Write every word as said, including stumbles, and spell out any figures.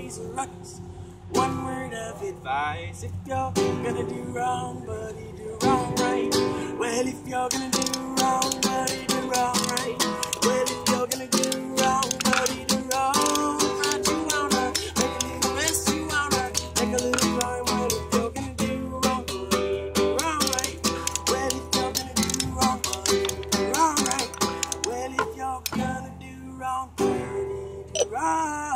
these ruckus. One word of advice: if you're gonna do wrong, buddy, do wrong right. Well, if you're gonna do wrong, buddy, do wrong right. Well, if you're gonna do wrong, buddy, do wrong right. You wanna make a little mess, you wanna make a little crime. Well, if you're gonna do wrong, buddy, do wrong right. Well, if you're gonna do wrong, buddy, do wrong right. Well, if you're gonna do wrong, buddy, do wrong.